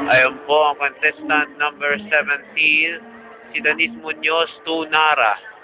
Ayun po ang contestant number 17, si Denise Munoz Tunara.